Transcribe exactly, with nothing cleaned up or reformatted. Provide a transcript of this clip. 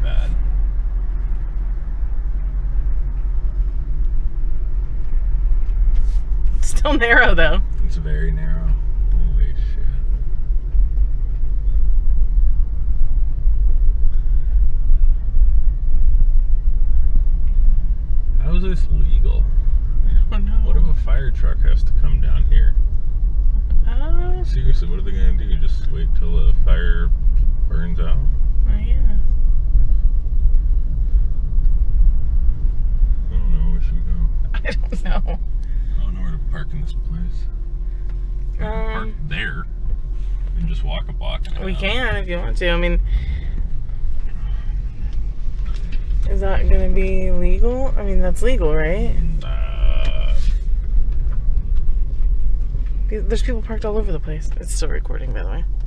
bad. It's still narrow though. It's very narrow. Holy shit. How is this legal? I don't know. What if a fire truck has to come down here? Uh, Seriously, what are they gonna do? Just wait till the fire burns out? oh yeah. I don't know, where should we go? I don't know. I don't know where to park in this place. We can Um, park there and just walk a block. and a We half. can if you want to. I mean, is that gonna be legal? I mean, that's legal, right? Uh, There's people parked all over the place. It's still recording, by the way.